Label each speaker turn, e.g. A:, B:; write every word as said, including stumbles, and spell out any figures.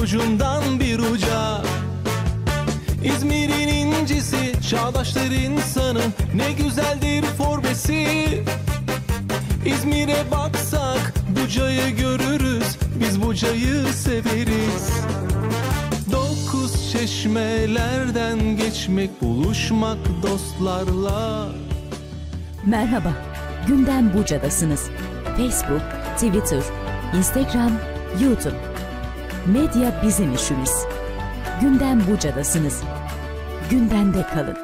A: ucundan bir uca. İzmir'in incisi, çağdaşlar insanı, ne güzeldir formesi. İzmir'e baksak Buca'yı görürüz, biz Buca'yı severiz. Dokuz çeşmelerden geçmek, buluşmak dostlarla.
B: Merhaba, Gündem Buca'dasınız. Facebook, Twitter, Instagram, YouTube. Medya bizim işimiz. Gündem Buca'dasınız. Gündemde kalın.